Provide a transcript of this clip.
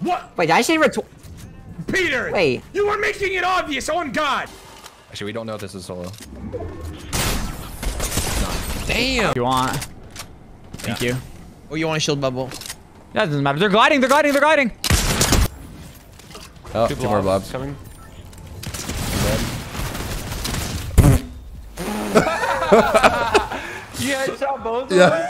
What? Wait, did I say Peter! Wait. You were making it obvious, on God! Actually, we don't know if this is solo. Damn. If you want. Thank you. Oh, you want a shield bubble? That doesn't matter. They're gliding. They're gliding. They're gliding. Oh, two more blobs coming. You headshot both of Yeah. them?